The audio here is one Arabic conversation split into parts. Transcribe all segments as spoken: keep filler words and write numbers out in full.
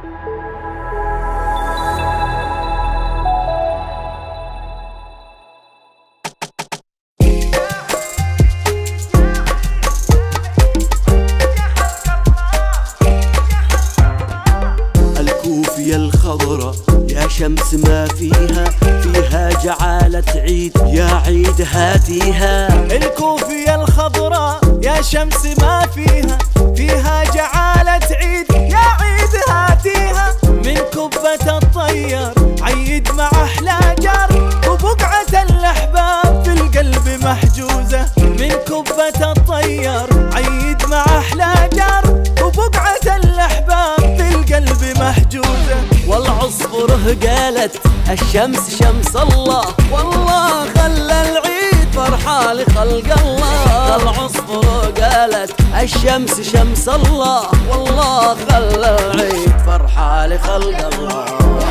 الكوفية الخضراء يا شمس ما فيها، فيها جعالة عيد يا عيد هاتيها. الكوفية الخضراء يا شمس ما فيها، فيها جعالة عيد يا عيد هاتيها. من كبة الطير عيد مع أحلى جار، وبقعة الأحباب في القلب محجوزة. من كبة الطير عيد مع أحلى جار، وبقعة الأحباب في القلب محجوزة. والعصفره قالت الشمس شمس الله، والله خلى العيد فرحة لخلق الله. العصفره قالت الشمس شمس الله، والله خلى العيد فرحة لخلق الله.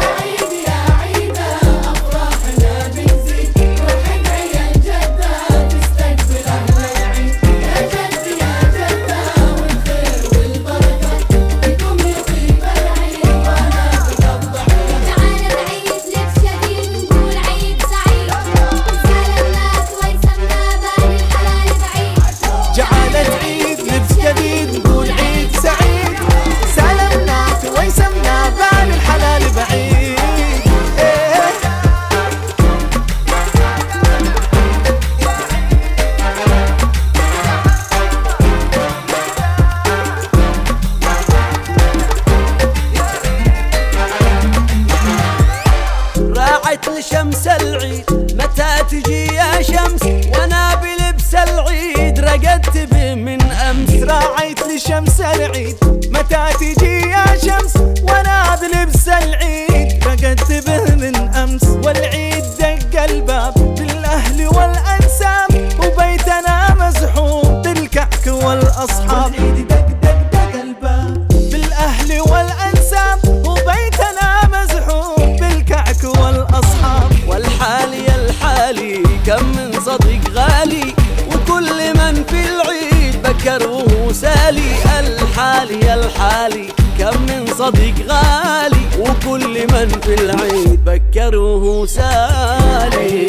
لشمس العيد متى تجي يا شمس، وانا بلبس العيد رقدت به من امس. راعيت لشمس العيد متى تجي يا شمس، وانا بلبس العيد رقدت به من امس. والعيد دق الباب بالاهل والانساب، وبيتنا مزحوم بالكعك والاصحاب. والعيد دق دق دق الباب بالاهل والانساب، وبيتنا مزحوم بالكعك والاصحاب. والحالي يا الحالي كم من صديق غالي، وكل من في العيد بكر وهو سالي. الحالي يا الحالي كم من صديق غالي، وكل من في العيد بكر وهو سالي.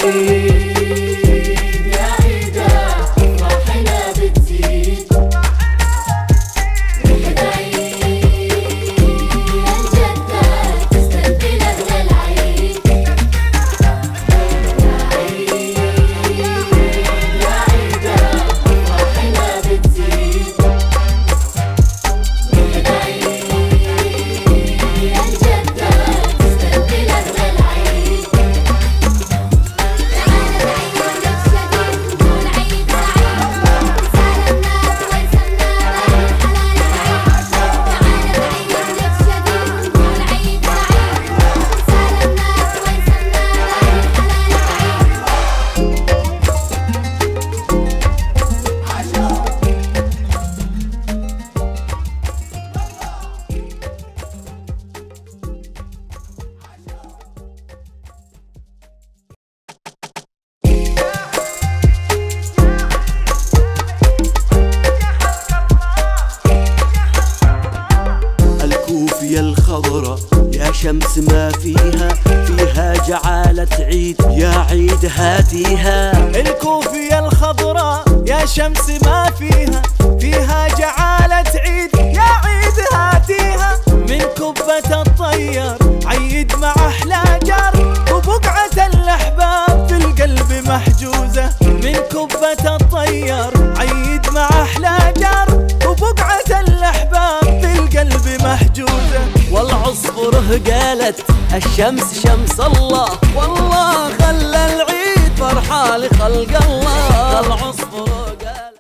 الكوفية الخضراء يا شمس ما فيها، فيها جعالة عيد يا عيد هاتيها. الكوفية الخضراء يا شمس ما فيها، فيها جعالة عيد يا عيد هاتيها. من كبة الطير عيد مع أحلى جار، وبقعة الأحباب في القلب محجوزة. من كبة الطير عيد مع أحلى جار، وبقعة الأحباب في القلب محجوزة. والعصفره قالت الشمس شمس الله، والله خلى العيد فرحة لخلق الله. العصفره قالت